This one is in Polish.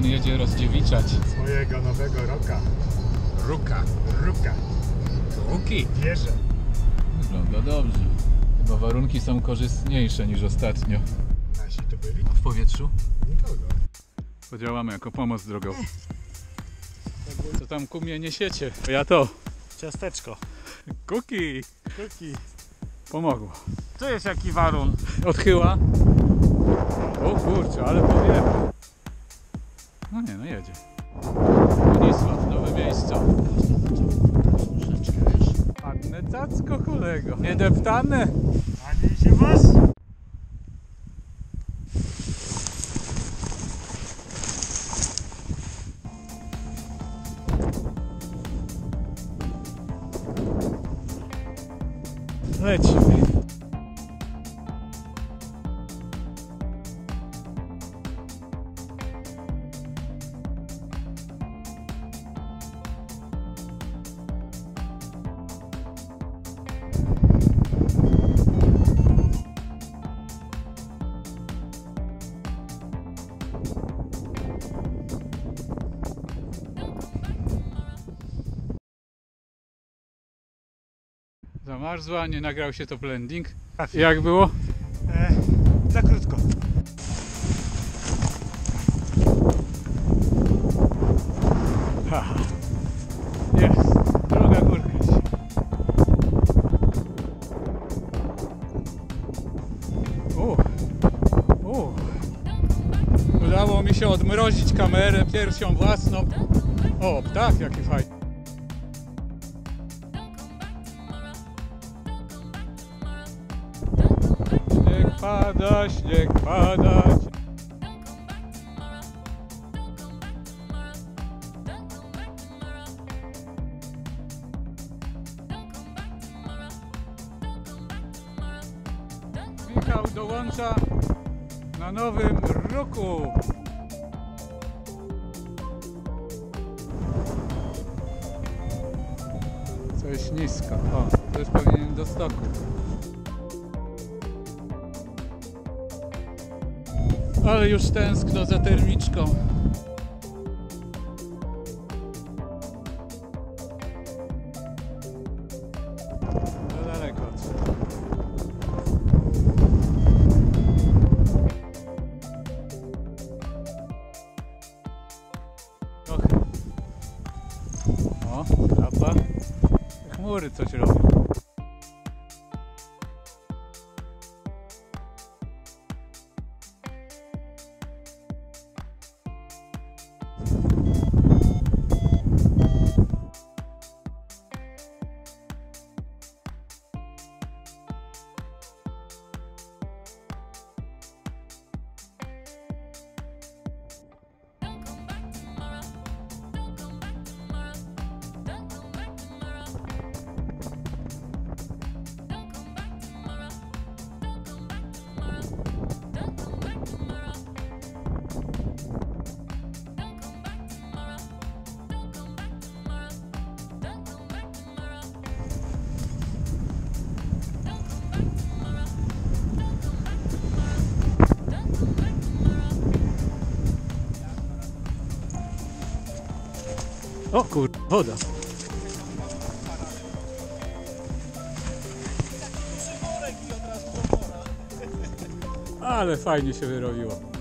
on jedzie rozdziewiczać swojego nowego roka. Ruka. Ruki. Wierzę. Wygląda dobrze. Chyba warunki są korzystniejsze niż ostatnio. Nasi to byli? A w powietrzu? Nikogo. Podziałamy jako pomoc drogowa. Co tam ku mnie niesiecie? Ja to. Ciasteczko. Kuki. Kuki. Pomogło. Tu jest jaki warun. Odchyła. O kurczę, ale powiem. No nie, no jedzie. Bronisław, nowe miejsca. Ładne cacko, kolego. Nie deptane. Ani się was? Lecimy. Zamarzła, nie nagrał się top landing. Jak było? Za krótko. Haha. Jest, druga górka. Udało mi się odmrozić kamerę piersią własną. O, ptak jaki fajny. Śnieg pada, śnieg pada. Michał dołącza na nowym ruku. Coś nisko. O, to już powinien do stoku. Ale już tęskno za termiczką. No daleko. Trochę. O, klapa. Chmury coś robią. O kur... woda. Ale fajnie się wyrobiło.